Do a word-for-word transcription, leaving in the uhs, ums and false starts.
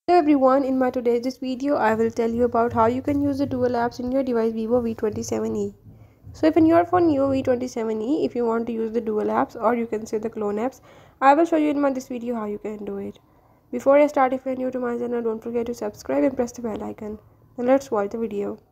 Hello everyone, in my today's this video I will tell you about how you can use the dual apps in your device Vivo V twenty-seven E. So if in your phone Vivo V twenty-seven E, if you want to use the dual apps or you can say the clone apps, I will show you in my this video how you can do it. Before I start, if you are new to my channel, don't forget to subscribe and press the bell icon. Now let's watch the video.